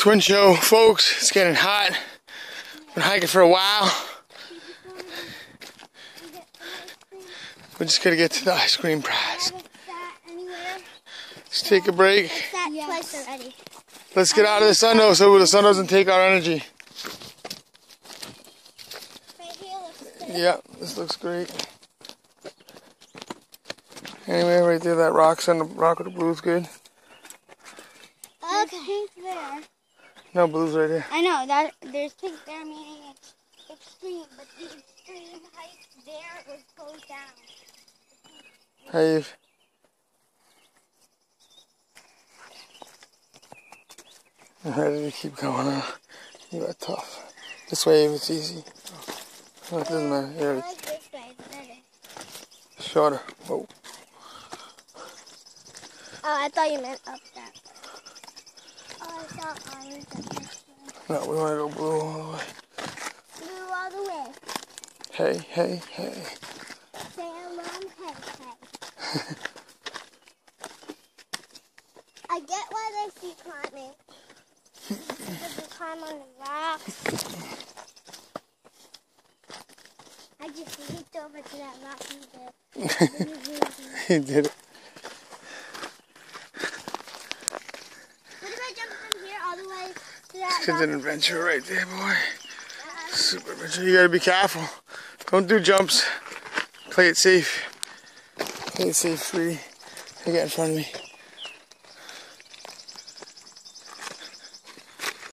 Twin show, folks. It's getting hot. Been hiking for a while. We're just gonna get to the ice cream prize. Let's take a break. Let's get out of the sun though, so the sun doesn't take our energy. Yeah, this looks great. Anyway, right there, that rock with the blue is good. Okay. Pink there. No, blue's right there. I know that there's pink there, meaning it's extreme, but the extreme height there was closed down. Hey, Eve. I'm ready to keep going on. You got tough. This way, it's easy. Oh, it doesn't matter. Here, I like this way better. shorter. Whoa. Oh, I thought you meant up that. Oh, I thought orange up this way. No, we want to go blue all the way. Blue all the way. Hey, hey, hey. Say along, hey, hey. I get why they keep climbing. Because they climb on the rocks. I just leaped over to that rock and did. He did it. What if I jump from here all the way to that It's an adventure right there, boy. Super adventure. You gotta be careful. Don't do jumps. Play it safe. Play it safe, sweetie. You get in front of me.